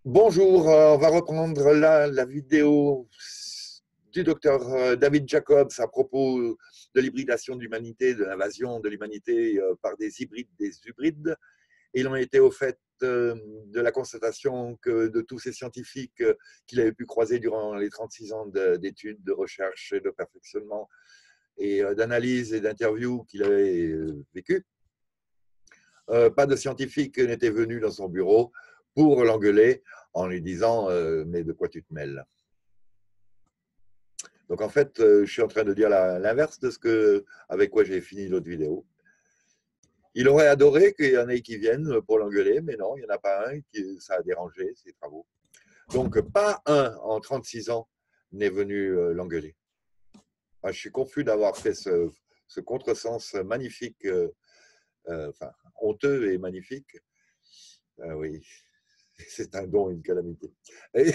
Bonjour, on va reprendre la vidéo du docteur David Jacobs à propos de l'hybridation de l'humanité, de l'invasion de l'humanité par des hybrides, des hybrides. Il en était au fait de la constatation que de tous ces scientifiques qu'il avait pu croiser durant les 36 ans d'études, de recherche et de perfectionnement et d'analyse et d'interviews qu'il avait vécu, pas de scientifique n'était venu dans son bureau pour l'engueuler en lui disant mais de quoi tu te mêles? Donc en fait, je suis en train de dire l'inverse de ce que avec quoi j'ai fini l'autre vidéo. Il aurait adoré qu'il y en ait qui viennent pour l'engueuler, mais non, il n'y en a pas un qui ça a dérangé ses travaux. Donc pas un en 36 ans n'est venu l'engueuler. Je suis confus d'avoir fait ce contresens magnifique, enfin honteux et magnifique. Oui, c'est un don, une calamité. Et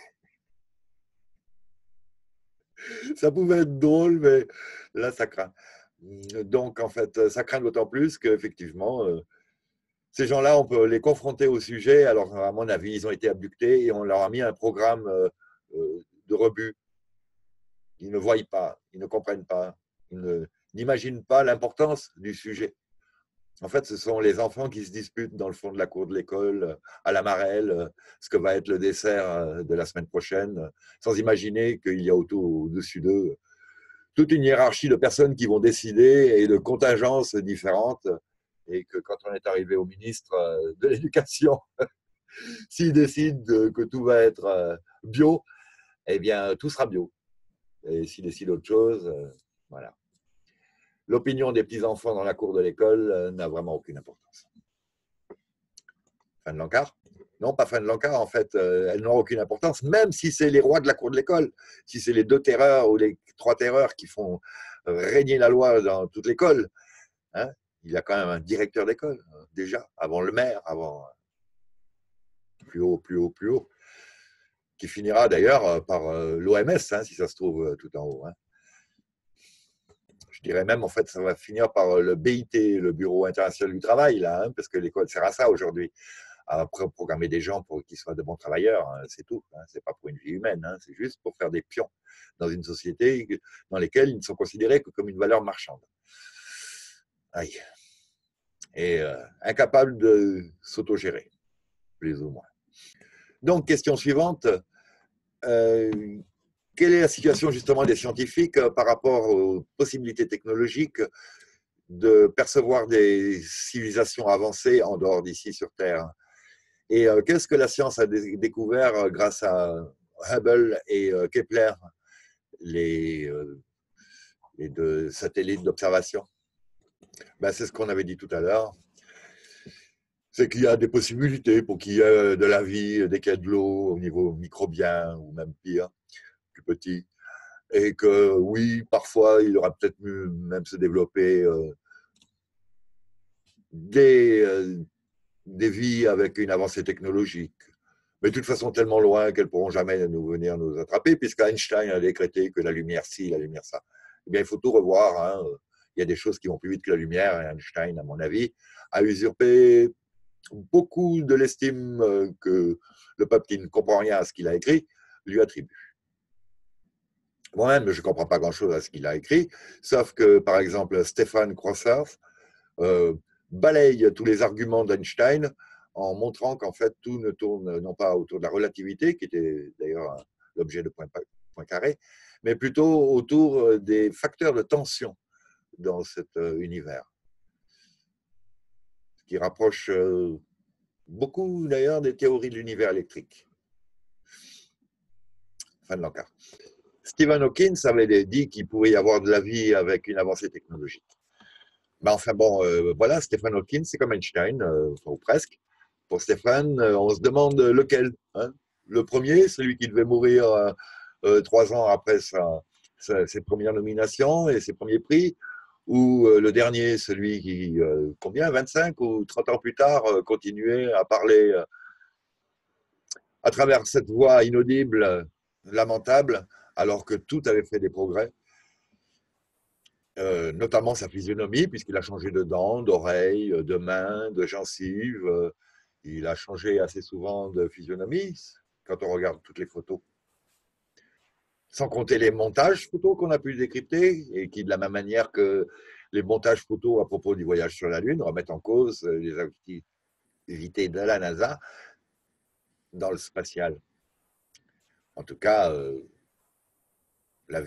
ça pouvait être drôle, mais là, ça craint. Donc, en fait, ça craint d'autant plus qu'effectivement, ces gens-là, on peut les confronter au sujet. Alors, à mon avis, ils ont été abductés et on leur a mis un programme de rebut. Ils ne voient pas, ils ne comprennent pas, ils n'imaginent pas l'importance du sujet. En fait, ce sont les enfants qui se disputent dans le fond de la cour de l'école, à la marelle, ce que va être le dessert de la semaine prochaine, sans imaginer qu'il y a au-dessus d'eux toute une hiérarchie de personnes qui vont décider et de contingences différentes. Et que quand on est arrivé au ministre de l'Éducation, s'il décide que tout va être bio, eh bien, tout sera bio. Et s'il décide autre chose, voilà. L'opinion des petits-enfants dans la cour de l'école n'a vraiment aucune importance. Fin de l'encart? Non, pas fin de l'encart, en fait, elles n'ont aucune importance, même si c'est les rois de la cour de l'école, si c'est les deux terreurs ou les trois terreurs qui font régner la loi dans toute l'école. Hein, il y a quand même un directeur d'école, déjà, avant le maire, avant plus haut, plus haut, plus haut, qui finira d'ailleurs par l'OMS, hein, si ça se trouve tout en haut. Hein. Je dirais même, en fait, ça va finir par le BIT, le Bureau international du travail, là, hein, parce que l'école sert à ça aujourd'hui, à programmer des gens pour qu'ils soient de bons travailleurs, hein, c'est tout. Hein, c'est pas pour une vie humaine, hein, c'est juste pour faire des pions dans une société dans laquelle ils ne sont considérés que comme une valeur marchande. Aïe. Et incapables de s'autogérer, plus ou moins. Donc, question suivante. Euh, Quelle est la situation justement des scientifiques par rapport aux possibilités technologiques de percevoir des civilisations avancées en dehors d'ici sur Terre? Et qu'est-ce que la science a découvert grâce à Hubble et Kepler, les, les deux satellites d'observation? Ben, c'est ce qu'on avait dit tout à l'heure. C'est qu'il y a des possibilités pour qu'il y ait de la vie dès qu'il y a de l'eau au niveau microbien ou même pire, plus petit. Et que oui, parfois, il aurait peut-être pu même se développer des, euh, des vies avec une avancée technologique. Mais de toute façon, tellement loin qu'elles ne pourront jamais venir nous attraper, puisqu'Einstein a décrété que la lumière ci, la lumière ça. Eh bien, il faut tout revoir. Hein. Il y a des choses qui vont plus vite que la lumière, et Einstein, à mon avis, a usurpé beaucoup de l'estime que le peuple qui ne comprend rien à ce qu'il a écrit lui attribue. Moi-même, je ne comprends pas grand-chose à ce qu'il a écrit, sauf que, par exemple, Stéphane Crosser euh, balaye tous les arguments d'Einstein en montrant qu'en fait, tout ne tourne non pas autour de la relativité, qui était d'ailleurs l'objet de Poincaré, mais plutôt autour des facteurs de tension dans cet univers, ce qui rapproche beaucoup d'ailleurs des théories de l'univers électrique. Fin de l'encart. Stephen Hawking avait dit qu'il pouvait y avoir de la vie avec une avancée technologique. Ben enfin bon, voilà, Stephen Hawking, c'est comme Einstein, ou presque. Pour Stephen, on se demande lequel. Hein. Le premier, celui qui devait mourir 3 ans après ses premières nominations et ses premiers prix, ou le dernier, celui qui, combien, 25 ou 30 ans plus tard, continuait à parler à travers cette voix inaudible, lamentable, alors que tout avait fait des progrès. Notamment sa physionomie, puisqu'il a changé de dents, d'oreilles, de mains, de gencives. Il a changé assez souvent de physionomie quand on regarde toutes les photos. Sans compter les montages photos qu'on a pu décrypter et qui, de la même manière que les montages photos à propos du voyage sur la Lune, remettent en cause les activités de la NASA dans le spatial. En tout cas, la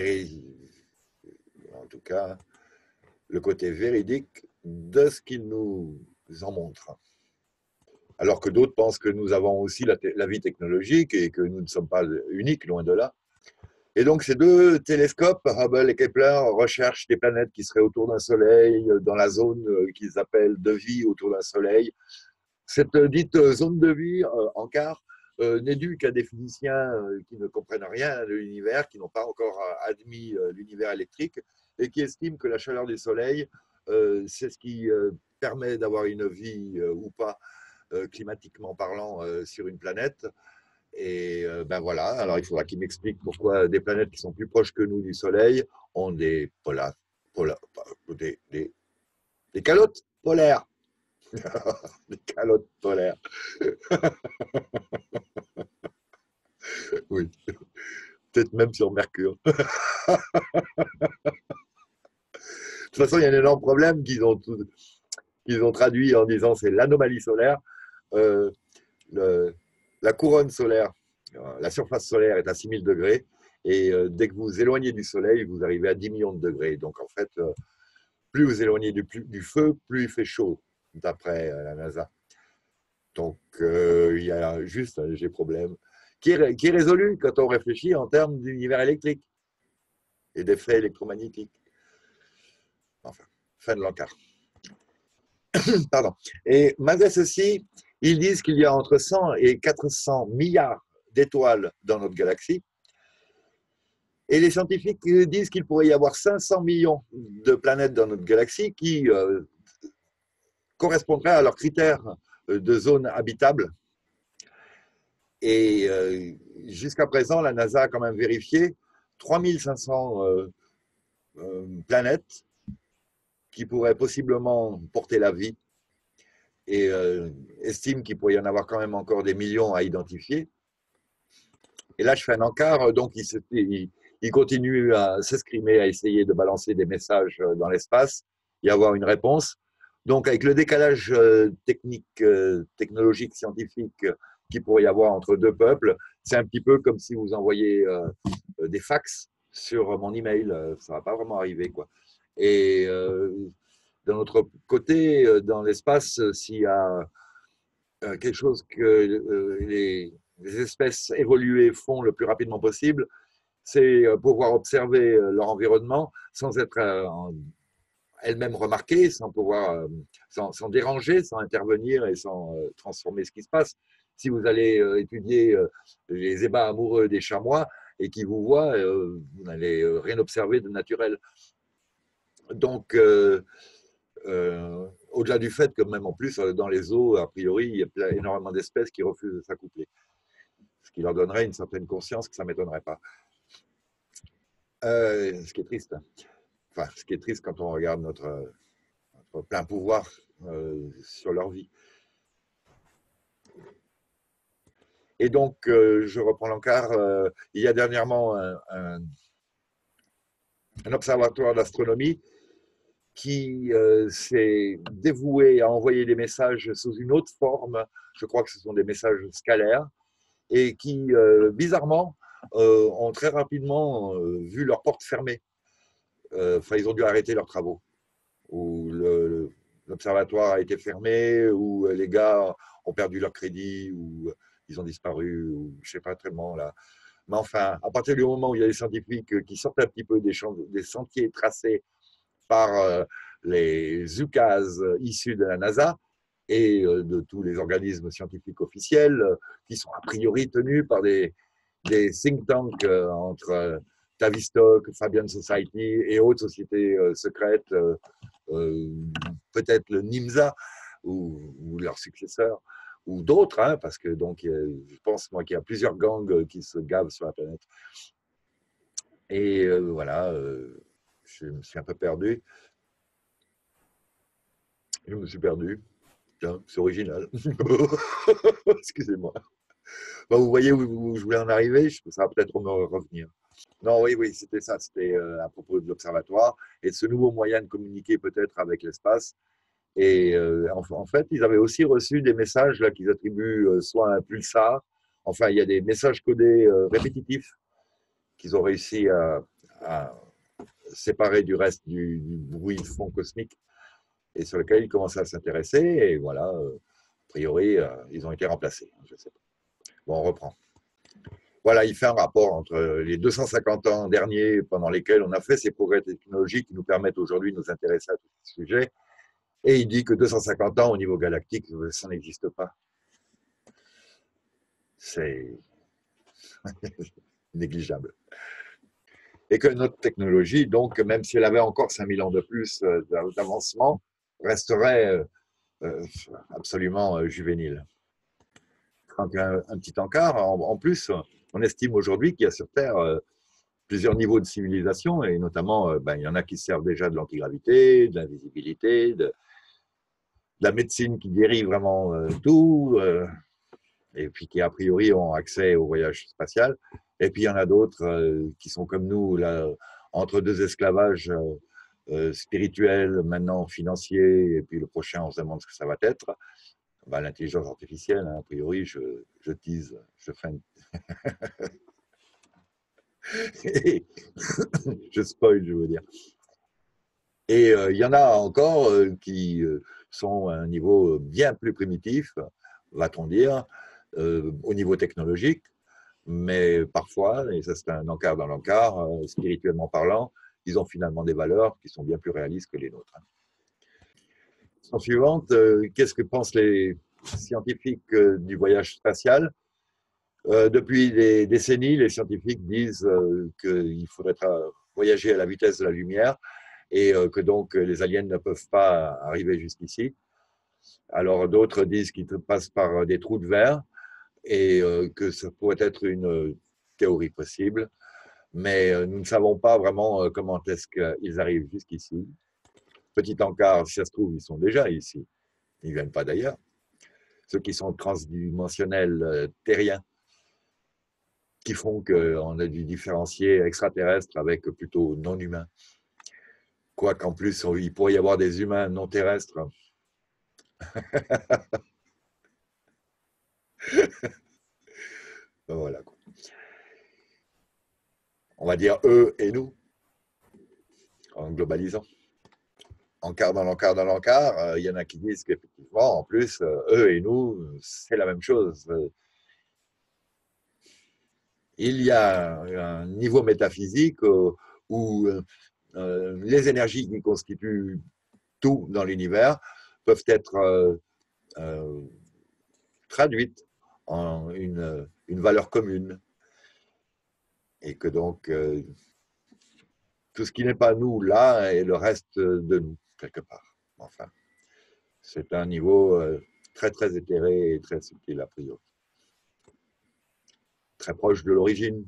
en tout cas, le côté véridique de ce qu'ils nous en montrent. Alors que d'autres pensent que nous avons aussi la vie technologique et que nous ne sommes pas uniques, loin de là. Et donc, ces deux télescopes, Hubble et Kepler, recherchent des planètes qui seraient autour d'un soleil, dans la zone qu'ils appellent de vie autour d'un soleil. Cette dite zone de vie en quart n'est due qu'à des physiciens qui ne comprennent rien de l'univers, qui n'ont pas encore admis l'univers électrique et qui estiment que la chaleur du soleil, c'est ce qui permet d'avoir une vie ou pas, climatiquement parlant, sur une planète. Et ben voilà, alors il faudra qu'il m'explique pourquoi des planètes qui sont plus proches que nous du Soleil ont des calottes polaires. Des calottes polaires. Oui, peut-être même sur Mercure. De toute façon, il y a un énorme problème qu'ils ont traduit en disant c'est l'anomalie solaire. Euh, le- la couronne solaire, la surface solaire est à 6000 degrés. Et dès que vous vous éloignez du Soleil, vous arrivez à 10 millions de degrés. Donc en fait, plus vous éloignez du feu, plus il fait chaud, d'après la NASA. Donc il y a juste un léger problème qui est résolu quand on réfléchit en termes d'univers électrique et d'effets électromagnétiques. Enfin, fin de l'encart. Pardon. Et malgré ceci, ils disent qu'il y a entre 100 et 400 milliards d'étoiles dans notre galaxie. Et les scientifiques disent qu'il pourrait y avoir 500 millions de planètes dans notre galaxie qui correspondraient à leurs critères de zone habitable. Et jusqu'à présent, la NASA a quand même vérifié 3500 planètes qui pourraient possiblement porter la vie et estime qu'il pourrait y en avoir quand même encore des millions à identifier. Et là, je fais un encart, donc il continue à s'escrimer, à essayer de balancer des messages dans l'espace et avoir une réponse. Donc, avec le décalage technique, technologique, scientifique qu'il pourrait y avoir entre deux peuples, c'est un petit peu comme si vous envoyez des fax sur mon email. Ça ne va pas vraiment arriver, quoi. Et d'un autre côté, dans l'espace, s'il y a quelque chose que les espèces évoluées font le plus rapidement possible, c'est pouvoir observer leur environnement sans être elles-mêmes remarquées, sans pouvoir, sans déranger, sans intervenir et sans transformer ce qui se passe. Si vous allez étudier les ébats amoureux des chamois et qui vous voient, vous n'allez rien observer de naturel. Donc, au-delà du fait que même en plus, dans les eaux, a priori, il y a énormément d'espèces qui refusent de s'accoupler. Ce qui leur donnerait une certaine conscience que ça ne m'étonnerait pas. Ce qui est triste. Enfin, ce qui est triste quand on regarde notre plein pouvoir sur leur vie. Et donc, je reprends l'encart. Il y a dernièrement un observatoire d'astronomie qui s'est dévoué à envoyer des messages sous une autre forme. Je crois que ce sont des messages scalaires et qui, bizarrement, ont très rapidement vu leurs portes fermées. Enfin, ils ont dû arrêter leurs travaux. Ou l'observatoire a été fermé, ou les gars ont perdu leur crédit, ou ils ont disparu, ou je ne sais pas tellement là. Mais enfin, à partir du moment où il y a des scientifiques qui sortent un petit peu des sentiers tracés par les UCAS issus de la NASA et de tous les organismes scientifiques officiels qui sont a priori tenus par des think tanks entre Tavistock, Fabian Society et autres sociétés secrètes, peut-être le NIMSA ou leur successeur, ou d'autres, hein, parce que donc, je pense moi qu'il y a plusieurs gangs qui se gavent sur la planète. Et voilà, je me suis un peu perdu. Je me suis perdu. Tiens, c'est original. Excusez-moi. Bon, vous voyez où je voulais en arriver, ça va peut-être me revenir. Non, oui, oui, c'était ça, c'était à propos de l'observatoire et de ce nouveau moyen de communiquer peut-être avec l'espace. Et en fait, ils avaient aussi reçu des messages là qu'ils attribuent soit à un pulsar, enfin, il y a des messages codés répétitifs qu'ils ont réussi à séparer du reste du bruit de fond cosmique et sur lequel ils commençaient à s'intéresser. Et voilà, a priori, ils ont été remplacés. Je sais pas. Bon, on reprend. Voilà, il fait un rapport entre les 250 ans derniers pendant lesquels on a fait ces progrès technologiques qui nous permettent aujourd'hui de nous intéresser à tous ces sujets. Et il dit que 250 ans au niveau galactique, ça n'existe pas. C'est négligeable. Et que notre technologie, donc, même si elle avait encore 5000 ans de plus d'avancement, resterait absolument juvénile. Donc, un petit encart. En plus, on estime aujourd'hui qu'il y a sur Terre plusieurs niveaux de civilisation, et notamment, il y en a qui servent déjà de l'antigravité, de l'invisibilité, de la médecine qui guérit vraiment tout, et puis qui, a priori, ont accès au voyage spatial. Et puis, il y en a d'autres qui sont comme nous, là, entre deux esclavages spirituels, maintenant financiers, et puis le prochain, on se demande ce que ça va être. Ben, l'intelligence artificielle, hein, a priori, je tease, je fais je spoil, je veux dire. Et il y en a encore qui sont à un niveau bien plus primitif, va-t-on dire, au niveau technologique, mais parfois, et ça c'est un encart dans l'encart, spirituellement parlant, ils ont finalement des valeurs qui sont bien plus réalistes que les nôtres. Question suivante, qu'est-ce que pensent les scientifiques du voyage spatial? Depuis des décennies, les scientifiques disent qu'il faudrait voyager à la vitesse de la lumière et que donc les aliens ne peuvent pas arriver jusqu'ici. Alors d'autres disent qu'ils passent par des trous de verre et que ça pourrait être une théorie possible, mais nous ne savons pas vraiment comment est-ce qu'ils arrivent jusqu'ici. Petit encart, si ça se trouve, ils sont déjà ici, ils ne viennent pas d'ailleurs. Ceux qui sont transdimensionnels terriens, qui font qu'on a dû différencier extraterrestre avec plutôt non humain. Quoiqu'en plus, il pourrait y avoir des humains non terrestres. Voilà. On va dire eux et nous, en globalisant. Encart dans l'encart dans l'encart, il y en a qui disent qu'effectivement, en plus, eux et nous, c'est la même chose. Il y a un niveau métaphysique où les énergies qui constituent tout dans l'univers peuvent être traduites en une valeur commune. Et que donc, tout ce qui n'est pas nous là est le reste de nous, quelque part. Enfin, c'est un niveau très, très éthéré et très subtil, a priori. Très proche de l'origine,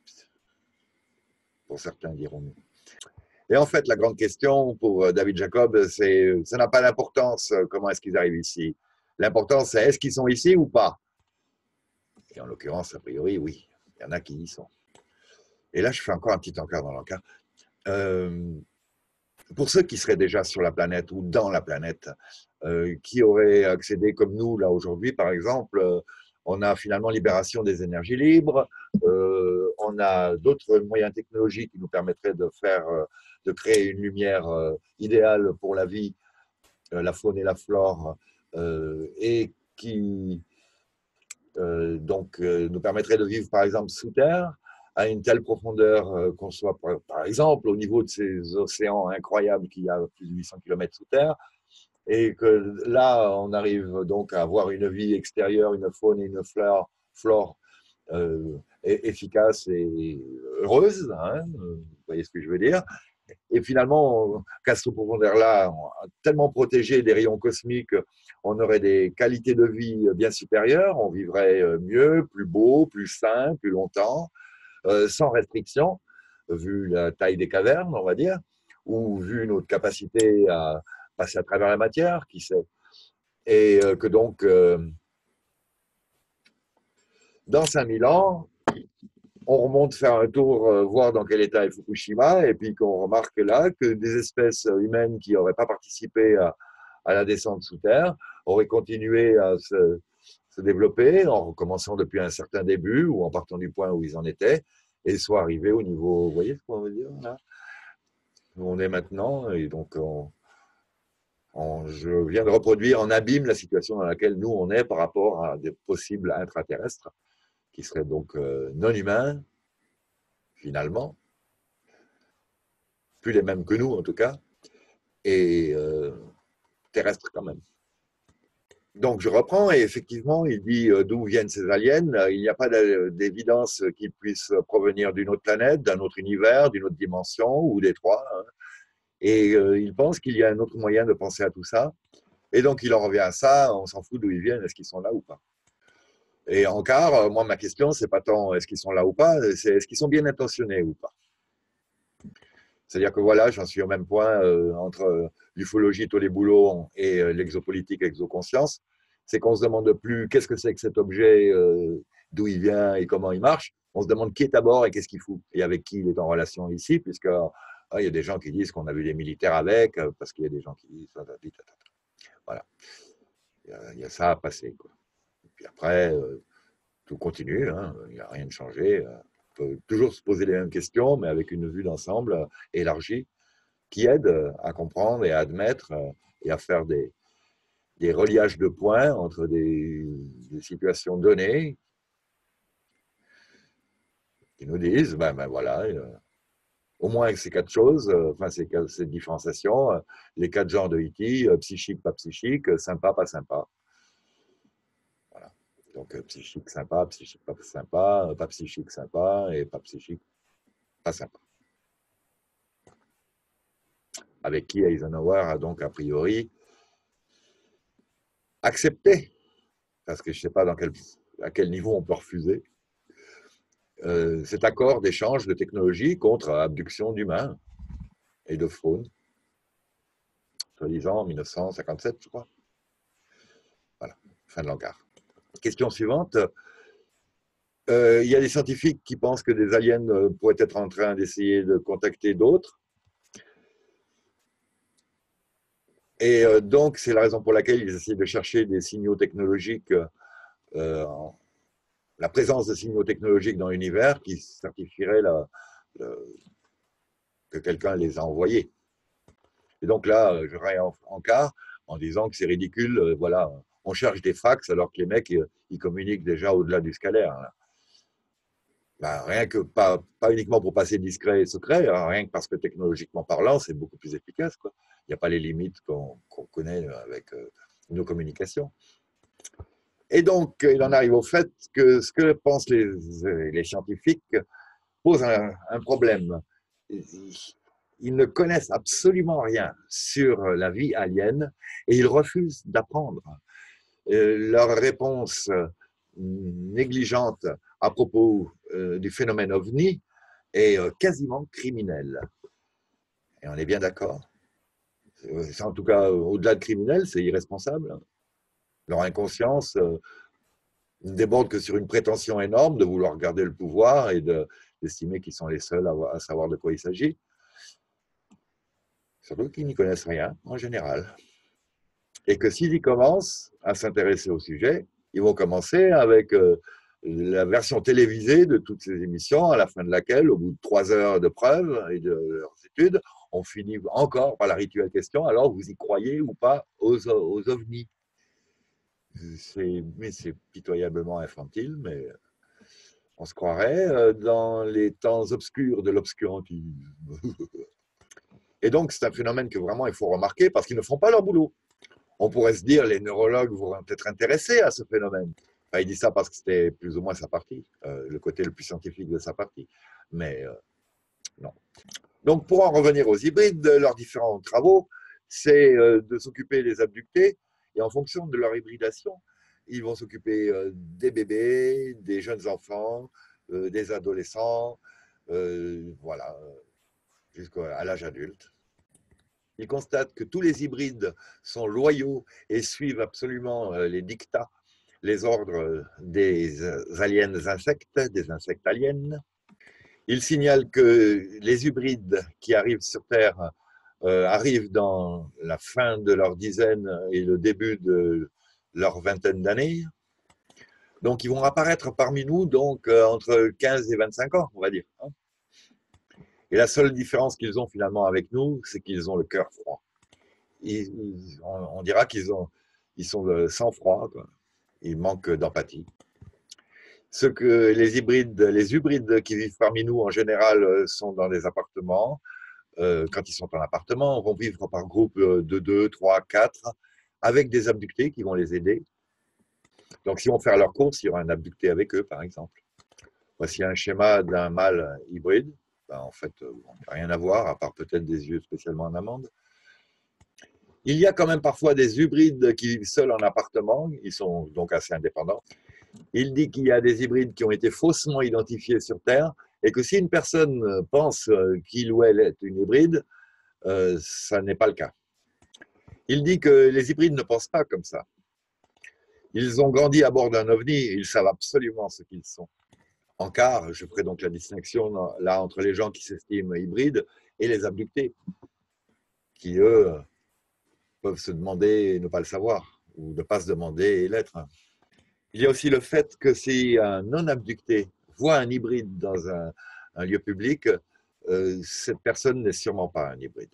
pour certains diront-nous. Et en fait, la grande question pour David Jacob, c'est ça n'a pas d'importance comment est-ce qu'ils arrivent ici. L'important, c'est est-ce qu'ils sont ici ou pas. Et en l'occurrence, a priori, oui. Il y en a qui y sont. Et là, je fais encore un petit encart dans l'encart. Pour ceux qui seraient déjà sur la planète ou dans la planète, qui auraient accédé comme nous, là, aujourd'hui, par exemple, on a finalement libération des énergies libres, on a d'autres moyens technologiques qui nous permettraient de créer une lumière idéale pour la vie, la faune et la flore, et qui donc nous permettrait de vivre par exemple sous terre à une telle profondeur qu'on soit par exemple au niveau de ces océans incroyables qu'il y a plus de 800 km sous terre, et que là on arrive donc à avoir une vie extérieure, une faune et une flore efficace et heureuse, hein, vous voyez ce que je veux dire. Et finalement, qu'à cette profondeur-là, tellement protégé des rayons cosmiques, on aurait des qualités de vie bien supérieures, on vivrait mieux, plus beau, plus sain, plus longtemps, sans restriction, vu la taille des cavernes, on va dire, ou vu notre capacité à passer à travers la matière, qui sait. Et que donc, dans 5000 ans, on remonte faire un tour, voir dans quel état est Fukushima, et puis qu'on remarque là que des espèces humaines qui n'auraient pas participé à la descente sous terre auraient continué à se développer en recommençant depuis un certain début ou en partant du point où ils en étaient et soit arrivés au niveau, vous voyez ce qu'on veut dire là, où on est maintenant. Et donc, je viens de reproduire en abîme la situation dans laquelle nous on est par rapport à des possibles intraterrestres qui seraient donc non humains finalement, plus les mêmes que nous en tout cas, et terrestres quand même. Donc je reprends et effectivement il dit d'où viennent ces aliens. Il n'y a pas d'évidence qu'ils puissent provenir d'une autre planète, d'un autre univers, d'une autre dimension ou des trois, hein. Et il pense qu'il y a un autre moyen de penser à tout ça. Et donc il en revient à ça, on s'en fout d'où ils viennent, est-ce qu'ils sont là ou pas. Et encore, moi ma question c'est pas tant est-ce qu'ils sont là ou pas, c'est est-ce qu'ils sont bien intentionnés ou pas. C'est-à-dire que voilà, j'en suis au même point entre l'ufologie, tous les boulots et l'exopolitique, exoconscience. C'est qu'on se demande plus qu'est-ce que c'est que cet objet, d'où il vient et comment il marche. On se demande qui est à bord et qu'est-ce qu'il fout et avec qui il est en relation ici, puisque il y a des gens qui disent qu'on a vu des militaires avec, parce qu'il y a des gens qui disent voilà, il y a ça à passer, quoi. Et puis après, tout continue, hein, il n'y a rien de changé. On peut toujours se poser les mêmes questions, mais avec une vue d'ensemble élargie qui aide à comprendre et à admettre et à faire des reliages de points entre des situations données qui nous disent, ben voilà, au moins ces quatre choses, enfin ces différenciations, les quatre genres de E.T., psychique, pas psychique, sympa, pas sympa. Voilà. Donc psychique, sympa, psychique, pas sympa, pas psychique, sympa, et pas psychique, pas sympa. Avec qui Eisenhower a donc a priori accepté, parce que je ne sais pas à quel niveau on peut refuser, cet accord d'échange de technologies contre abduction d'humains et de faune, soi-disant en 1957, je crois. Voilà, fin de l'encart. Question suivante. Il y a des scientifiques qui pensent que des aliens pourraient être en train d'essayer de contacter d'autres. Et donc, c'est la raison pour laquelle ils essaient de chercher des signaux technologiques, euh, la présence de signaux technologiques dans l'univers qui certifieraient que quelqu'un les a envoyés. Et donc là, je encare en disant que c'est ridicule, voilà, on cherche des fax alors que les mecs, ils communiquent déjà au-delà du scalaire. Ben, rien que, pas uniquement pour passer discret et secret, hein, rien que parce que technologiquement parlant, c'est beaucoup plus efficace, quoi. Il n'y a pas les limites qu'on connaît avec nos communications. Et donc, il en arrive au fait que ce que pensent les scientifiques pose un problème. Ils ne connaissent absolument rien sur la vie alien et ils refusent d'apprendre. Leur réponse négligente à propos du phénomène ovni est quasiment criminelle. Et on est bien d'accord. En tout cas, au-delà de criminel, c'est irresponsable. Leur inconscience ne déborde que sur une prétention énorme de vouloir garder le pouvoir et d'estimer qu'ils sont les seuls à savoir de quoi il s'agit. Surtout qu'ils n'y connaissent rien en général. Et que s'ils y commencent à s'intéresser au sujet, ils vont commencer avec la version télévisée de toutes ces émissions, à la fin de laquelle, au bout de 3 heures de preuves et de leurs études, on finit encore par la rituelle question, alors vous y croyez ou pas aux ovnis? C'est pitoyablement infantile, mais on se croirait dans les temps obscurs de l'obscurantisme. Et donc, c'est un phénomène que vraiment il faut remarquer parce qu'ils ne font pas leur boulot. On pourrait se dire, les neurologues vont peut-être intéressés à ce phénomène. Enfin, il dit ça parce que c'était plus ou moins sa partie, le côté le plus scientifique de sa partie. Mais non. Donc, pour en revenir aux hybrides, leurs différents travaux, c'est de s'occuper des abductés et en fonction de leur hybridation, ils vont s'occuper des bébés, des jeunes enfants, des adolescents, voilà, jusqu'à l'âge adulte. Ils constatent que tous les hybrides sont loyaux et suivent absolument les dictats, les ordres des aliens insectes, des insectes aliens. Ils signalent que les hybrides qui arrivent sur Terre arrivent dans la fin de leur dizaine et le début de leur vingtaine d'années. Donc, ils vont apparaître parmi nous donc entre 15 et 25 ans, on va dire. Et la seule différence qu'ils ont finalement avec nous, c'est qu'ils ont le cœur froid. On dira ils sont de sang-froid, quoi. Ils manquent d'empathie. Ce que les hybrides qui vivent parmi nous en général sont dans des appartements. Quand ils sont en appartement, vont vivre par groupe de 2, 3, 4, avec des abductés qui vont les aider. Donc, si on fait leur course, il y aura un abducté avec eux, par exemple. Voici un schéma d'un mâle hybride. Ben, en fait, on n'a rien à voir, à part peut-être des yeux spécialement en amande. Il y a quand même parfois des hybrides qui vivent seuls en appartement. Ils sont donc assez indépendants. Il dit qu'il y a des hybrides qui ont été faussement identifiés sur Terre et que si une personne pense qu'il ou elle est une hybride, ça n'est pas le cas. Il dit que les hybrides ne pensent pas comme ça. Ils ont grandi à bord d'un ovni et ils savent absolument ce qu'ils sont. En quart, je ferai donc la distinction là entre les gens qui s'estiment hybrides et les abductés, qui eux peuvent se demander et ne pas le savoir, ou ne pas se demander et l'être. Il y a aussi le fait que si un non-abducté voit un hybride dans un lieu public, cette personne n'est sûrement pas un hybride.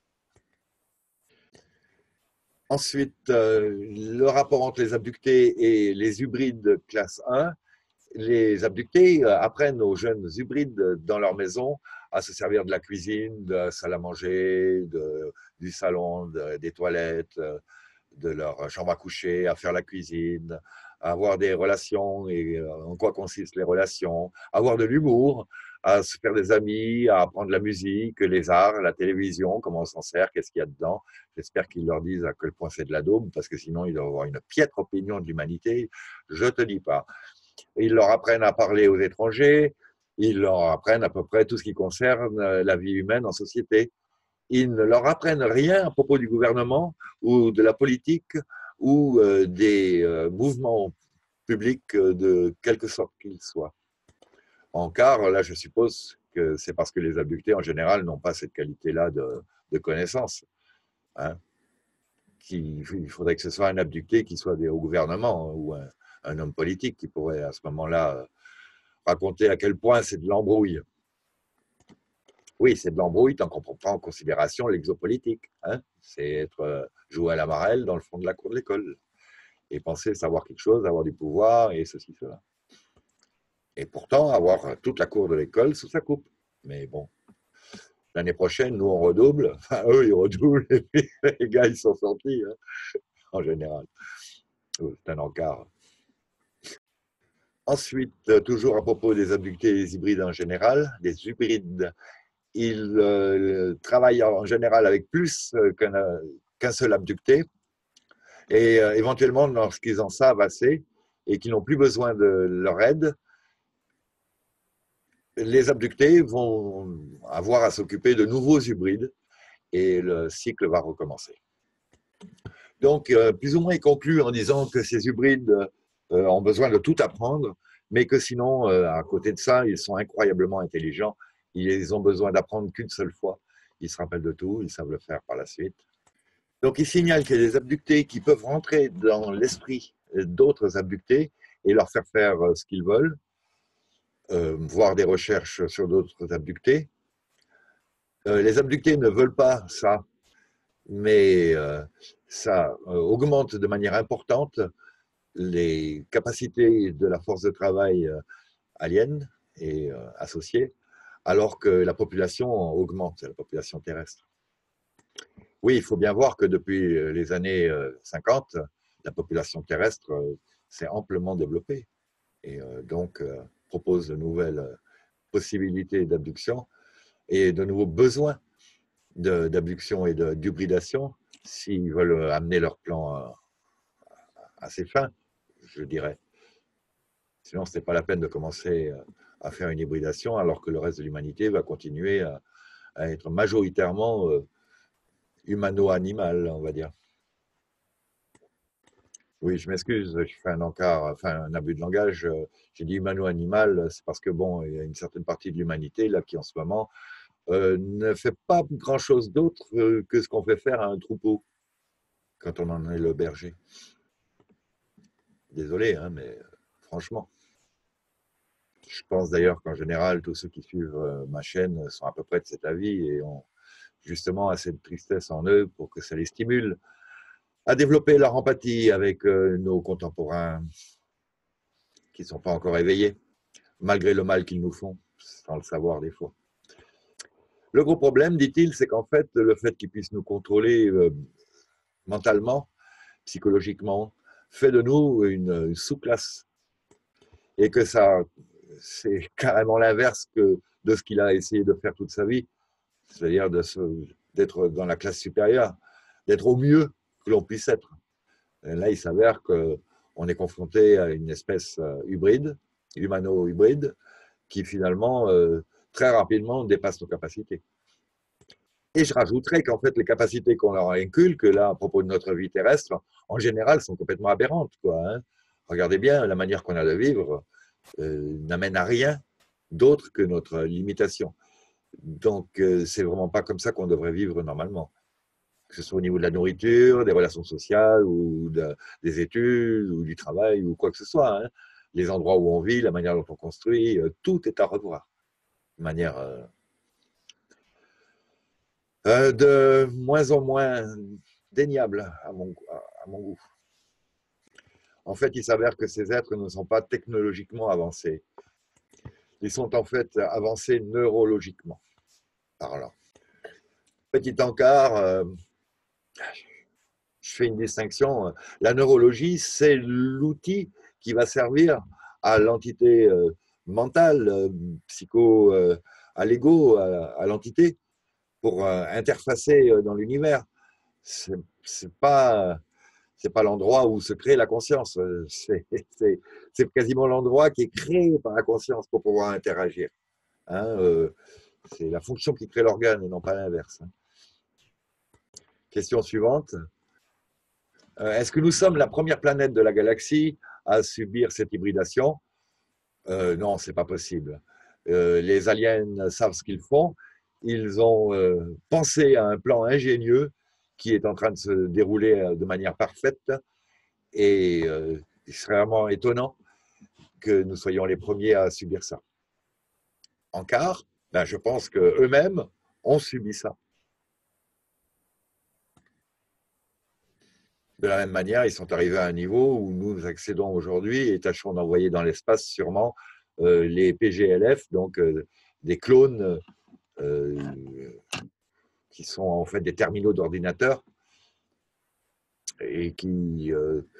Ensuite, le rapport entre les abductés et les hybrides classe 1. Les abductés apprennent aux jeunes hybrides dans leur maison à se servir de la cuisine, de la salle à manger, du salon, des toilettes, de leur chambre à coucher, à faire la cuisine, à avoir des relations et en quoi consistent les relations, avoir de l'humour, à se faire des amis, à apprendre la musique, les arts, la télévision, comment on s'en sert, qu'est-ce qu'il y a dedans. J'espère qu'ils leur disent à quel point c'est de la daube, parce que sinon ils doivent avoir une piètre opinion de l'humanité. Je te dis pas. Ils leur apprennent à parler aux étrangers, ils leur apprennent à peu près tout ce qui concerne la vie humaine en société. Ils ne leur apprennent rien à propos du gouvernement ou de la politique ou des mouvements publics de quelque sorte qu'ils soient. En quart, là, je suppose que c'est parce que les abductés, en général, n'ont pas cette qualité-là de connaissance. Hein. Il faudrait que ce soit un abducté qui soit au gouvernement ou un homme politique qui pourrait à ce moment-là raconter à quel point c'est de l'embrouille. Oui, c'est de l'embrouille tant qu'on ne prend pas en considération l'exopolitique. Hein. C'est être joué à la marelle dans le fond de la cour de l'école et penser savoir quelque chose, avoir du pouvoir et ceci, cela. Et pourtant, avoir toute la cour de l'école sous sa coupe. Mais bon, l'année prochaine, nous, on redouble. Enfin, eux, ils redoublent et puis les gars, ils sont sortis, hein, en général. C'est un encart. Ensuite, toujours à propos des abductés et des hybrides en général, des hybrides, ils travaillent en général avec plus qu'un seul abducté et éventuellement, lorsqu'ils en savent assez et qu'ils n'ont plus besoin de leur aide, les abductés vont avoir à s'occuper de nouveaux hybrides et le cycle va recommencer. Donc, plus ou moins, il conclut en disant que ces hybrides ont besoin de tout apprendre, mais que sinon, à côté de ça, ils sont incroyablement intelligents. Ils ont besoin d'apprendre qu'une seule fois. Ils se rappellent de tout, ils savent le faire par la suite. Donc, il signale qu'il y a des abductés qui peuvent rentrer dans l'esprit d'autres abductés et leur faire ce qu'ils veulent, voir des recherches sur d'autres abductés. Les abductés ne veulent pas ça, mais ça augmente de manière importante les capacités de la force de travail alien et associée, alors que la population augmente, la population terrestre. Oui, il faut bien voir que depuis les années 50, la population terrestre s'est amplement développée et donc propose de nouvelles possibilités d'abduction et de nouveaux besoins d'abduction et d'hybridation s'ils veulent amener leur plan à ses fins, je dirais. Sinon, ce n'est pas la peine de commencer à faire une hybridation alors que le reste de l'humanité va continuer à être majoritairement humano-animal, on va dire. Oui, je m'excuse, je fais un encart, enfin un abus de langage. J'ai dit humano-animal, c'est parce que bon, il y a une certaine partie de l'humanité là qui en ce moment ne fait pas grand-chose d'autre que ce qu'on fait faire à un troupeau quand on en est le berger. Désolé, hein, mais franchement. Je pense d'ailleurs qu'en général, tous ceux qui suivent ma chaîne sont à peu près de cet avis et ont justement assez de tristesse en eux pour que ça les stimule à développer leur empathie avec nos contemporains qui ne sont pas encore éveillés, malgré le mal qu'ils nous font, sans le savoir des fois. Le gros problème, dit-il, c'est qu'en fait, le fait qu'ils puissent nous contrôler mentalement, psychologiquement, fait de nous une sous-classe. Et que ça, c'est carrément l'inverse de ce qu'il a essayé de faire toute sa vie, c'est-à-dire d'être dans la classe supérieure, d'être au mieux que l'on puisse être. Et là, il s'avère qu'on est confronté à une espèce hybride, humano-hybride, qui finalement, très rapidement, dépasse nos capacités. Et je rajouterais qu'en fait, les capacités qu'on leur inculque, là, à propos de notre vie terrestre, en général, sont complètement aberrantes, quoi, hein. Regardez bien, la manière qu'on a de vivre n'amène à rien d'autre que notre limitation. Donc, c'est vraiment pas comme ça qu'on devrait vivre normalement. Que ce soit au niveau de la nourriture, des relations sociales, ou des études, ou du travail, ou quoi que ce soit, hein. Les endroits où on vit, la manière dont on construit, tout est à revoir. De manière de moins en moins déniable à mon goût. En fait, il s'avère que ces êtres ne sont pas technologiquement avancés. Ils sont en fait avancés neurologiquement parlant. Petit encart, je fais une distinction. La neurologie, c'est l'outil qui va servir à l'entité mentale, psycho, à l'ego, à l'entité, pour interfacer dans l'univers. C'est pas l'endroit où se crée la conscience. C'est quasiment l'endroit qui est créé par la conscience pour pouvoir interagir. Hein, c'est la fonction qui crée l'organe et non pas l'inverse. Hein. Question suivante. Est-ce que nous sommes la première planète de la galaxie à subir cette hybridation? Non, c'est pas possible. Les aliens savent ce qu'ils font. Ils ont pensé à un plan ingénieux qui est en train de se dérouler de manière parfaite. Et il serait vraiment étonnant que nous soyons les premiers à subir ça. En quart, ben, je pense qu'eux-mêmes ont subi ça. De la même manière, ils sont arrivés à un niveau où nous accédons aujourd'hui et tâchons d'envoyer dans l'espace sûrement les PGLF, donc des clones qui sont en fait des terminaux d'ordinateurs et qui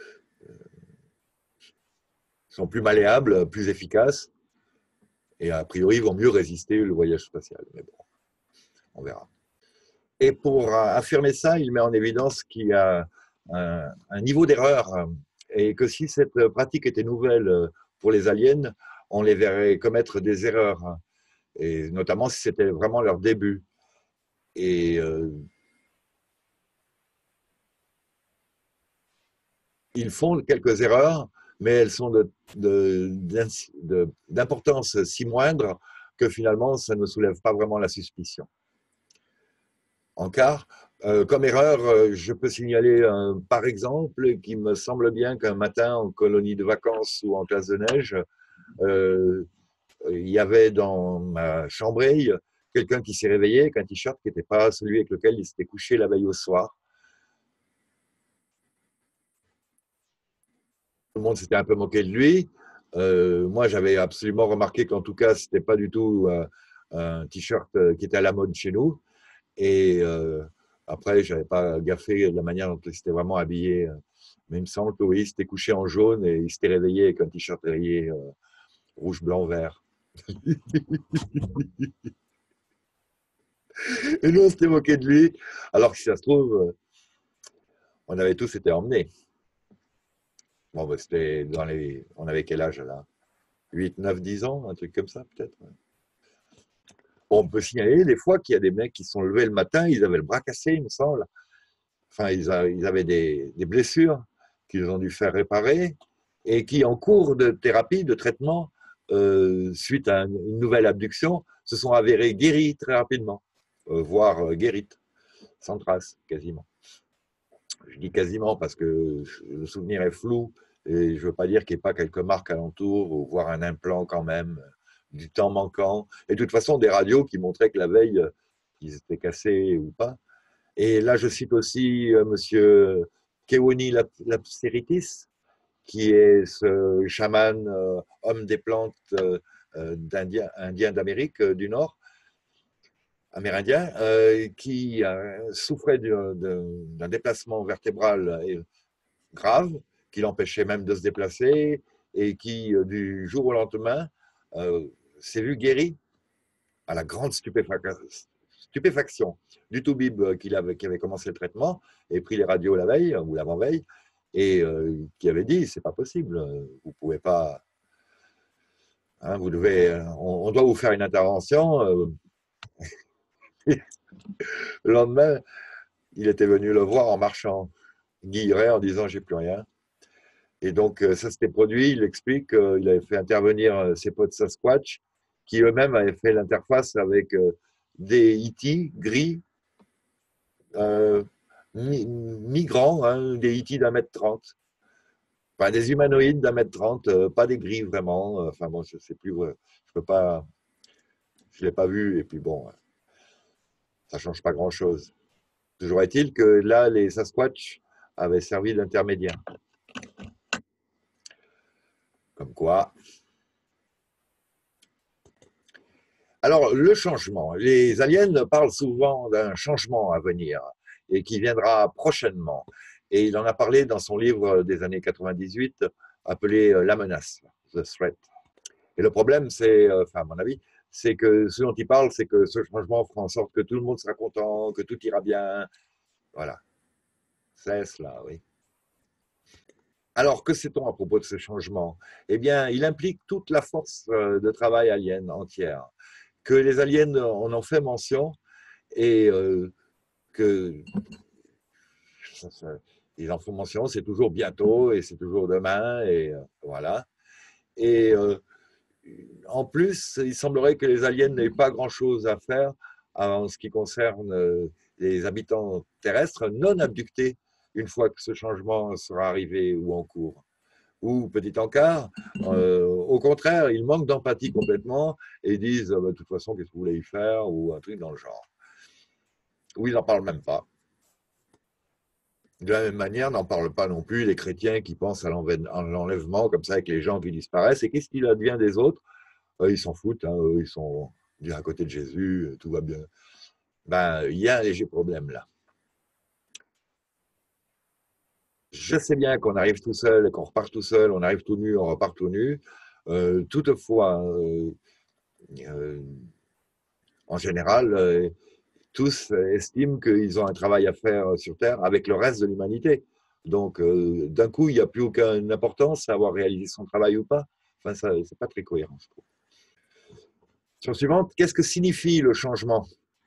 sont plus malléables, plus efficaces et a priori vont mieux résister le voyage spatial. Mais bon, on verra. Et pour affirmer ça, il met en évidence qu'il y a un niveau d'erreur et que si cette pratique était nouvelle pour les aliens, on les verrait commettre des erreurs, et notamment si c'était vraiment leur début. Et ils font quelques erreurs, mais elles sont d'importance si moindre que finalement, ça ne soulève pas vraiment la suspicion. En quart, comme erreur, je peux signaler par exemple qu'il me semble bien qu'un matin en colonie de vacances ou en classe de neige, il y avait dans ma chambrée quelqu'un qui s'est réveillé avec un t-shirt qui n'était pas celui avec lequel il s'était couché la veille au soir. Tout le monde s'était un peu moqué de lui. Moi, j'avais absolument remarqué qu'en tout cas, ce n'était pas du tout un t-shirt qui était à la mode chez nous. Et après, je n'avais pas gaffé de la manière dont il s'était vraiment habillé. Mais il me semble que oui, il s'était couché en jaune et il s'était réveillé avec un t-shirt rayé rouge, blanc, vert. Et nous, on s'était moqué de lui. Alors que si ça se trouve, on avait tous été emmenés. Bon, bah, c'était dans les. On avait quel âge là? 8, 9, 10 ans, un truc comme ça, peut-être. On peut signaler des fois qu'il y a des mecs qui se sont levés le matin, ils avaient le bras cassé, il me semble. Enfin, ils avaient des blessures qu'ils ont dû faire réparer et qui, en cours de thérapie, de traitement, suite à une nouvelle abduction, se sont avérés guéris très rapidement, voire guérites, sans trace, quasiment. Je dis quasiment parce que le souvenir est flou et je ne veux pas dire qu'il n'y ait pas quelques marques alentour ou voir un implant quand même, du temps manquant. Et de toute façon, des radios qui montraient que la veille, ils étaient cassés ou pas. Et là, je cite aussi Monsieur Kewoni Lapseritis, qui est ce chaman, homme des plantes indien d'Amérique du Nord, amérindien, qui souffrait d'un déplacement vertébral grave, qui l'empêchait même de se déplacer, et qui, du jour au lendemain, s'est vu guéri à la grande stupéfaction du toubib qui avait commencé le traitement et pris les radios la veille ou l'avant-veille, et qui avait dit c'est pas possible, vous pouvez pas, hein, vous devez, on doit vous faire une intervention. Le lendemain, il était venu le voir en marchant guilleret en disant j'ai plus rien. Et donc ça s'était produit, il explique qu'il avait fait intervenir ses potes Sasquatch qui eux-mêmes avaient fait l'interface avec des E.T. gris, mi-grands, hein, des E.T. d'1,30 m. Enfin, des humanoïdes d'1,30 m, pas des gris vraiment. Enfin bon, je ne sais plus, je peux pas, je ne l'ai pas vu, et puis bon, ça ne change pas grand-chose. Toujours est-il que là, les Sasquatch avaient servi d'intermédiaire. Comme quoi. Alors, le changement. Les aliens parlent souvent d'un changement à venir et qui viendra prochainement. Et il en a parlé dans son livre des années 98 appelé La menace, The Threat. Et le problème, c'est, enfin, à mon avis, c'est que ce dont il parle, c'est que ce changement fera en sorte que tout le monde sera content, que tout ira bien. Voilà. C'est cela, oui. Alors, que sait-on à propos de ce changement? Eh bien, il implique toute la force de travail alien entière, que les aliens en ont fait mention et que ils en font mention, c'est toujours bientôt et c'est toujours demain et voilà. Et en plus, il semblerait que les aliens n'aient pas grand-chose à faire en ce qui concerne les habitants terrestres non abductés une fois que ce changement sera arrivé ou en cours. Ou, petit encart, au contraire, ils manquent d'empathie complètement et disent de toute façon, qu'est-ce que vous voulez y faire ou un truc dans le genre. Ou ils n'en parlent même pas. De la même manière, n'en parlent pas non plus les chrétiens qui pensent à l'enlèvement, comme ça, avec les gens qui disparaissent. Et qu'est-ce qu'il advient des autres? Ils s'en foutent, hein, ils sont à côté de Jésus, tout va bien. Ben, il y a un léger problème là. Je sais bien qu'on arrive tout seul et qu'on repart tout seul, on arrive tout nu, on repart tout nu. Toutefois, euh, en général, tous estiment qu'ils ont un travail à faire sur Terre avec le reste de l'humanité. Donc, d'un coup, il n'y a plus aucune importance à avoir réalisé son travail ou pas. Enfin, ça, c'est pas très cohérent, je trouve. Question suivante, qu'est-ce que signifie le changement?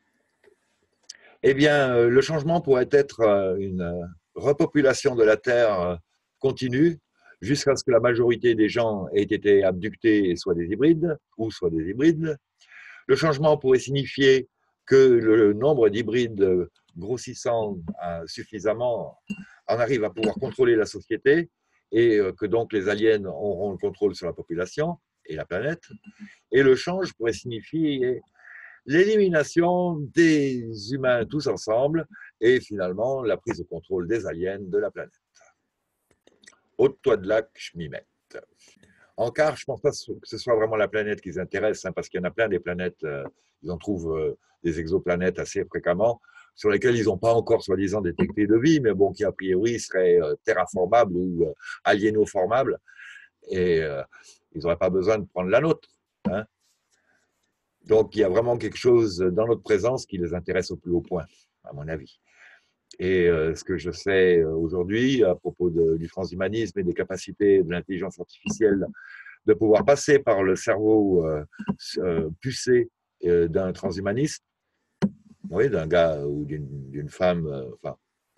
Eh bien, le changement pourrait être une repopulation de la Terre continue jusqu'à ce que la majorité des gens aient été abductés et soient des hybrides, ou soient des hybrides. Le changement pourrait signifier que le nombre d'hybrides grossissant suffisamment en arrive à pouvoir contrôler la société et que donc les aliens auront le contrôle sur la population et la planète. Et le change pourrait signifier l'élimination des humains tous ensemble et finalement la prise de contrôle des aliens de la planète. Haute-toi de lac, je m'y mets. Encore, je ne pense pas que ce soit vraiment la planète qui les intéresse, hein, parce qu'il y en a plein des planètes, ils en trouvent des exoplanètes assez fréquemment, sur lesquelles ils n'ont pas encore, soi-disant, détecté de vie, mais bon, qui a priori seraient terraformables ou aliénoformables, et ils n'auraient pas besoin de prendre la nôtre. Hein. Donc, il y a vraiment quelque chose dans notre présence qui les intéresse au plus haut point, à mon avis. Et ce que je sais aujourd'hui à propos du transhumanisme et des capacités de l'intelligence artificielle de pouvoir passer par le cerveau pucé d'un transhumaniste, oui, d'un gars ou d'une femme, enfin,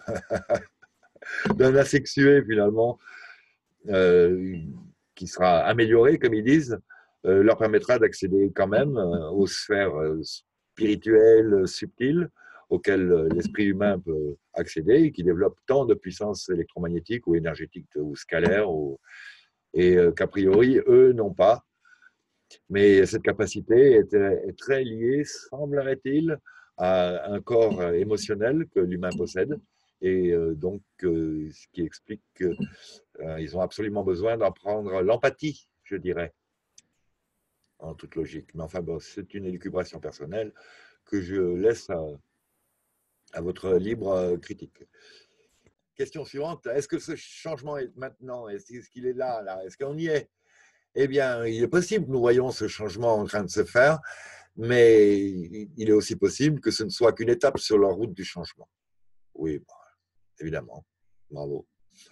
d'un asexué finalement, euh, qui sera amélioré, comme ils disent, leur permettra d'accéder quand même aux sphères spirituelles, subtiles, auxquelles l'esprit humain peut accéder, et qui développent tant de puissance électromagnétique ou énergétique ou scalaire, et qu'a priori, eux n'ont pas. Mais cette capacité est très liée, semblerait-il, à un corps émotionnel que l'humain possède. Et donc, ce qui explique qu'ils ont absolument besoin d'apprendre l'empathie, je dirais, en toute logique. Mais enfin, bon, c'est une élucubration personnelle que je laisse à votre libre critique. Question suivante, est-ce que ce changement est maintenant? Est-ce qu'il est là? Est-ce qu'on y est? Eh bien, il est possible que nous voyons ce changement en train de se faire, mais il est aussi possible que ce ne soit qu'une étape sur la route du changement. Oui, bon, évidemment. Bravo.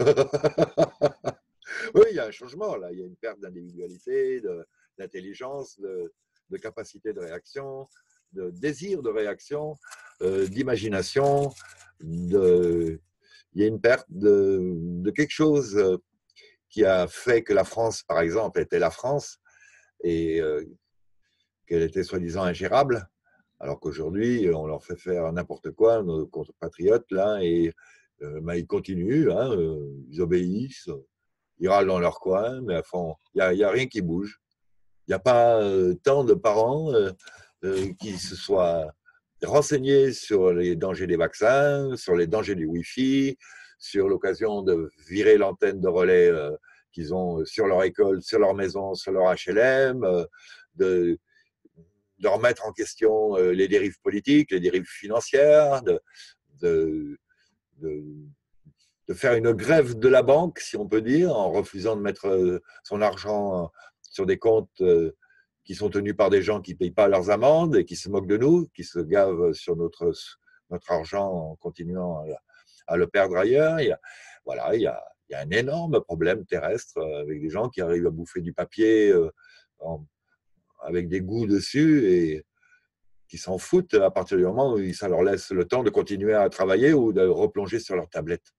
Oui, il y a un changement, là. Il y a une perte d'individualité, d'intelligence, de capacité de réaction, de désir de réaction, d'imagination. Il y a une perte de quelque chose qui a fait que la France, par exemple, était la France et qu'elle était soi-disant ingérable, alors qu'aujourd'hui, on leur fait faire n'importe quoi, nos compatriotes, là, et ils continuent, hein, ils obéissent, ils râlent dans leur coin, mais enfin, il n'y a rien qui bouge. Il n'y a pas tant de parents qui se soient renseignés sur les dangers des vaccins, sur les dangers du Wi-Fi, sur l'occasion de virer l'antenne de relais qu'ils ont sur leur école, sur leur maison, sur leur HLM, de, de remettre en question les dérives politiques, les dérives financières, de, de, de faire une grève de la banque, si on peut dire, en refusant de mettre son argent sur des comptes qui sont tenus par des gens qui ne payent pas leurs amendes et qui se moquent de nous, qui se gavent sur notre argent en continuant à le perdre ailleurs. Voilà, il y a un énorme problème terrestre avec des gens qui arrivent à bouffer du papier avec des goûts dessus et qui s'en foutent à partir du moment où ça leur laisse le temps de continuer à travailler ou de replonger sur leur tablette.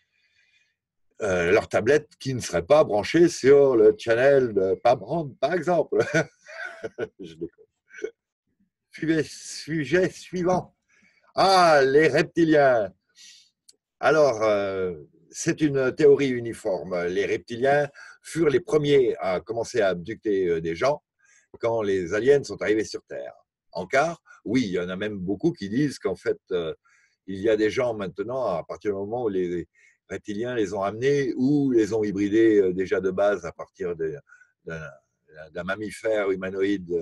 Leur tablette qui ne serait pas branchée sur le channel de Pabram, par exemple. Je déconne. Sujet suivant. Ah, les reptiliens. Alors, c'est une théorie uniforme. Les reptiliens furent les premiers à commencer à abducter des gens quand les aliens sont arrivés sur Terre. En quart, oui, il y en a même beaucoup qui disent qu'en fait, il y a des gens maintenant, à partir du moment où les reptiliens les ont amenés ou les ont hybridés déjà de base à partir d'un mammifère humanoïde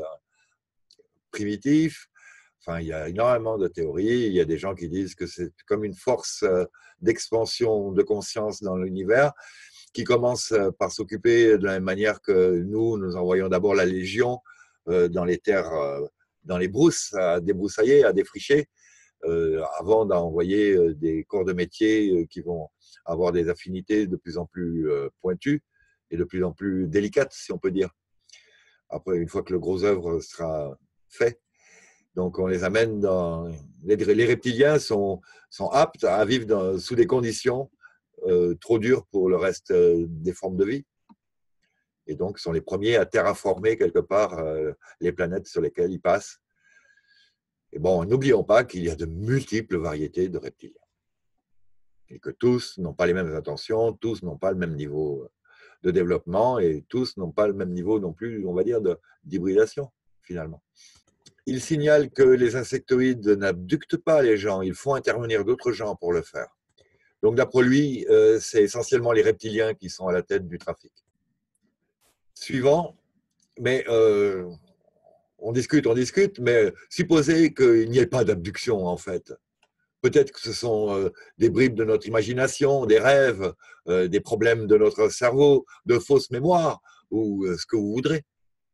primitif. Enfin, il y a énormément de théories. Il y a des gens qui disent que c'est comme une force d'expansion de conscience dans l'univers qui commence par s'occuper de la même manière que nous envoyons d'abord la Légion dans les terres, dans les brousses, à débroussailler, à défricher, avant d'envoyer des corps de métier qui vont avoir des affinités de plus en plus pointues et de plus en plus délicates, si on peut dire. Après, une fois que le gros œuvre sera fait, donc on les amène dans... Les reptiliens sont aptes à vivre sous des conditions trop dures pour le reste des formes de vie. Et donc sont les premiers à terraformer quelque part les planètes sur lesquelles ils passent. Et bon, n'oublions pas qu'il y a de multiples variétés de reptiliens. Et que tous n'ont pas les mêmes intentions, tous n'ont pas le même niveau de développement et tous n'ont pas le même niveau non plus, on va dire, d'hybridation, finalement. Il signale que les insectoïdes n'abductent pas les gens, ils font intervenir d'autres gens pour le faire. Donc d'après lui, c'est essentiellement les reptiliens qui sont à la tête du trafic. Suivant, mais on discute, mais supposez qu'il n'y ait pas d'abduction en fait. Peut-être que ce sont des bribes de notre imagination, des rêves, des problèmes de notre cerveau, de fausses mémoires, ou ce que vous voudrez.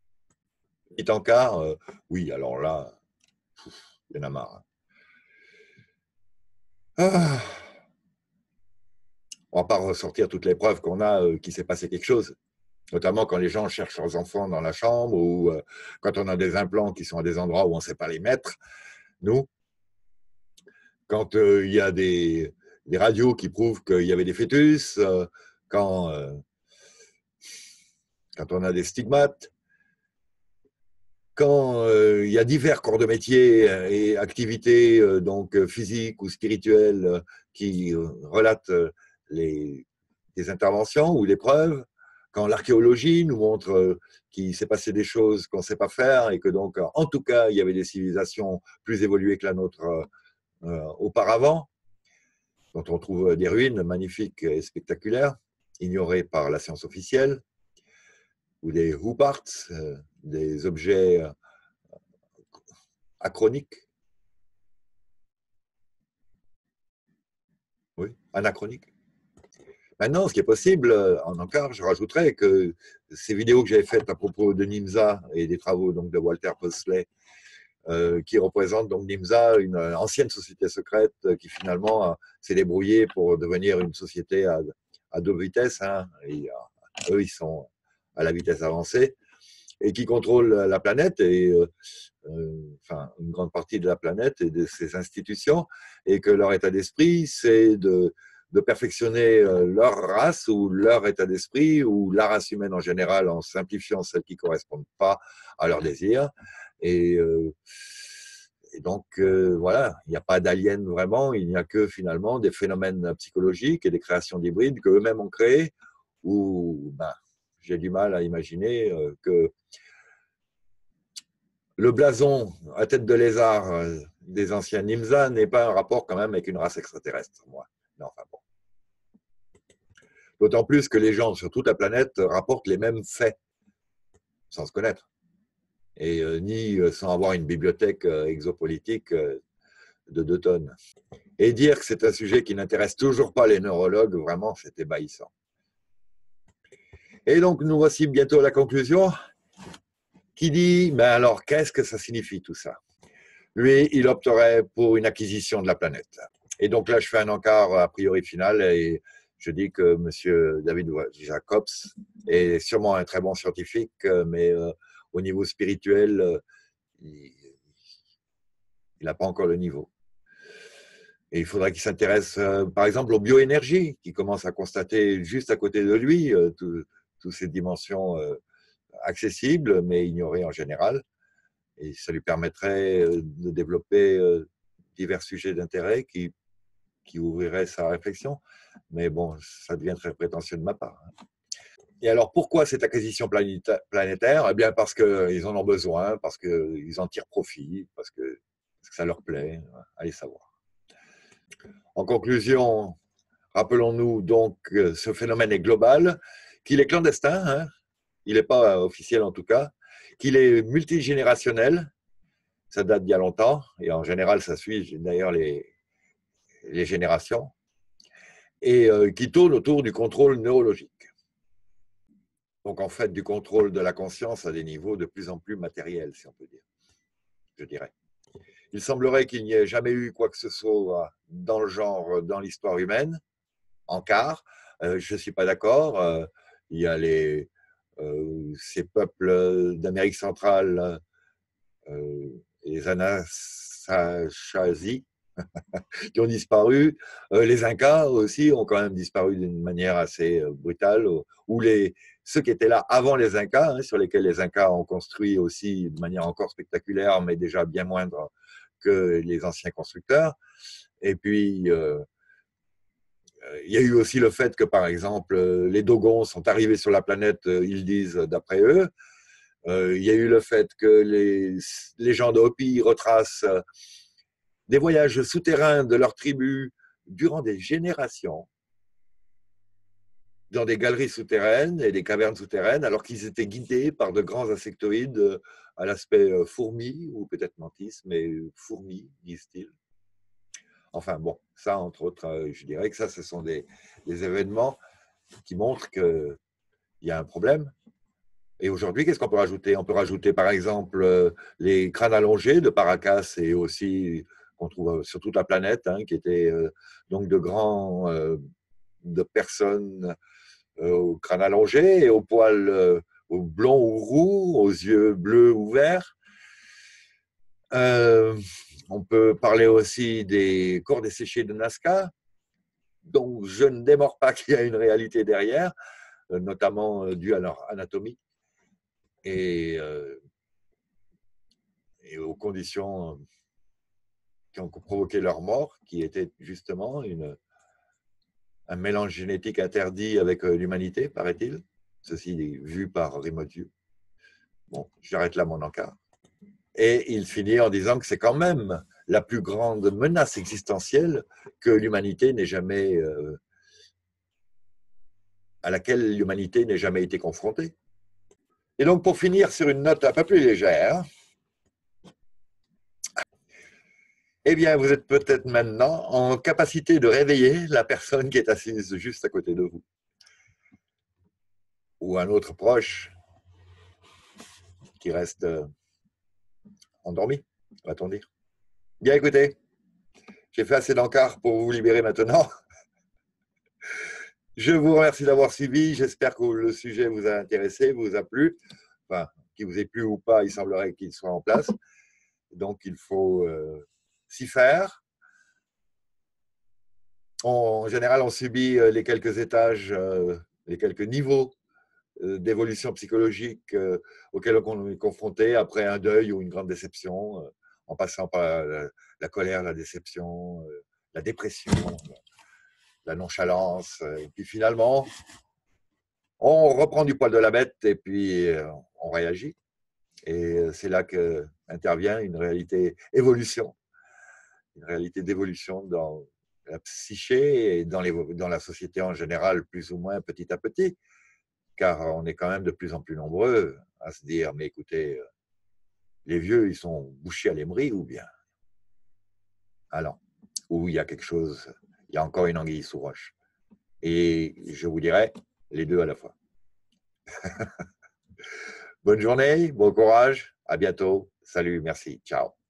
Et en cas, oui, alors là, il y en a marre. Ah. On ne va pas ressortir toutes les preuves qu'on a qu'il s'est passé quelque chose. notamment quand les gens cherchent leurs enfants dans la chambre ou quand on a des implants qui sont à des endroits où on ne sait pas les mettre. Nous, quand il y a des radios qui prouvent qu'il y avait des fœtus, quand, quand on a des stigmates, quand il y a divers corps de métier et activités donc physiques ou spirituelles qui relatent les interventions ou les preuves, quand l'archéologie nous montre qu'il s'est passé des choses qu'on ne sait pas faire et que donc, en tout cas, il y avait des civilisations plus évoluées que la nôtre auparavant, dont on trouve des ruines magnifiques et spectaculaires, ignorées par la science officielle, ou des hooparts, des objets achroniques. Oui, anachroniques. Maintenant, ce qui est possible, encore, je rajouterais que ces vidéos que j'avais faites à propos de Nimsa et des travaux donc, de Walter Posley, qui représentent donc Nimsa, une ancienne société secrète qui finalement s'est débrouillée pour devenir une société à deux vitesses. Hein, et, eux, ils sont à la vitesse avancée et qui contrôlent la planète et enfin une grande partie de la planète et de ses institutions, et que leur état d'esprit, c'est de perfectionner leur race ou leur état d'esprit ou la race humaine en général en simplifiant celles qui ne correspondent pas à leurs désirs. Et, et donc, voilà, il n'y a pas d'aliens vraiment, il n'y a que finalement des phénomènes psychologiques et des créations d'hybrides qu'eux-mêmes ont créés, où ben, j'ai du mal à imaginer que le blason à tête de lézard des anciens Nimza n'ait pas un rapport quand même avec une race extraterrestre. Moi. Non, enfin bon. D'autant plus que les gens sur toute la planète rapportent les mêmes faits, sans se connaître, et ni sans avoir une bibliothèque exopolitique de 2 tonnes. Et dire que c'est un sujet qui n'intéresse toujours pas les neurologues, vraiment, c'est ébahissant. Et donc, nous voici bientôt à la conclusion. Qui dit, mais alors, qu'est-ce que ça signifie tout ça? Lui, il opterait pour une acquisition de la planète. Et donc là, je fais un encart a priori final et je dis que M. David Jacobs est sûrement un très bon scientifique, mais au niveau spirituel, il n'a pas encore le niveau. Et il faudrait qu'il s'intéresse, par exemple, aux bioénergies, qui commence à constater juste à côté de lui toutes ces dimensions accessibles, mais ignorées en général. Et ça lui permettrait de développer divers sujets d'intérêt qui ouvriraient sa réflexion. Mais bon, ça devient très prétentieux de ma part. Et alors, pourquoi cette acquisition planétaire? Eh bien, parce qu'ils en ont besoin, parce qu'ils en tirent profit, parce que ça leur plaît. Allez savoir. En conclusion, rappelons-nous donc que ce phénomène est global, qu'il est clandestin, hein, il n'est pas officiel en tout cas, qu'il est multigénérationnel, ça date d'il y a longtemps, et en général, ça suit d'ailleurs les générations, et qui tourne autour du contrôle neurologique. Donc, en fait, du contrôle de la conscience à des niveaux de plus en plus matériels, si on peut dire, je dirais. Il semblerait qu'il n'y ait jamais eu quoi que ce soit dans le genre, dans l'histoire humaine, en quart. Je ne suis pas d'accord. Il y a ces peuples d'Amérique centrale, les Anasazi, qui ont disparu. Les Incas aussi ont quand même disparu d'une manière assez brutale. Ou ceux qui étaient là avant les Incas, hein, sur lesquels les Incas ont construit aussi de manière encore spectaculaire, mais déjà bien moindre que les anciens constructeurs. Et puis, il y a eu aussi le fait que, par exemple, les Dogons sont arrivés sur la planète, ils disent, d'après eux. Il y a eu le fait que les gens de Hopi retracent des voyages souterrains de leurs tribus durant des générations dans des galeries souterraines et des cavernes souterraines, alors qu'ils étaient guidés par de grands insectoïdes à l'aspect fourmi, ou peut-être mantis, mais fourmi, disent-ils. Enfin bon, ça, entre autres, je dirais que ça, ce sont des événements qui montrent qu'il y a un problème. Et aujourd'hui, qu'est-ce qu'on peut rajouter? On peut rajouter, par exemple, les crânes allongés de Paracas et aussi qu'on trouve sur toute la planète, hein, qui étaient donc de personnes au crâne allongé et au poil au blond ou roux, aux yeux bleus ou verts. On peut parler aussi des corps desséchés de Nazca, dont je ne démords pas qu'il y a une réalité derrière, notamment due à leur anatomie et, et aux conditions qui ont provoqué leur mort, qui était justement un mélange génétique interdit avec l'humanité, paraît-il. Ceci vu par Rimodieu. Bon, j'arrête là mon encart. Et il finit en disant que c'est quand même la plus grande menace existentielle que l'humanité n'ait jamais, à laquelle l'humanité n'ait jamais été confrontée. Et donc, pour finir sur une note un peu plus légère, eh bien, vous êtes peut-être maintenant en capacité de réveiller la personne qui est assise juste à côté de vous. Ou un autre proche qui reste endormi, va-t-on dire. Bien, écoutez, j'ai fait assez d'encart pour vous libérer maintenant. Je vous remercie d'avoir suivi. J'espère que le sujet vous a intéressé, vous a plu. Enfin, qu'il vous ait plu ou pas, il semblerait qu'il soit en place. Donc, il faut s'y faire. En général, on subit les quelques étages, les quelques niveaux d'évolution psychologique auxquels on est confronté après un deuil ou une grande déception, en passant par la colère, la déception, la dépression, la nonchalance. Et puis finalement, on reprend du poil de la bête et puis on réagit. Et c'est là qu'intervient une réalité évolution, une réalité d'évolution dans la psyché et dans la société en général, plus ou moins petit à petit, car on est quand même de plus en plus nombreux à se dire, mais écoutez, les vieux, ils sont bouchés à l'émery ou bien alors, ou il y a quelque chose, il y a encore une anguille sous roche. Et je vous dirais les deux à la fois. Bonne journée, bon courage, à bientôt, salut, merci, ciao.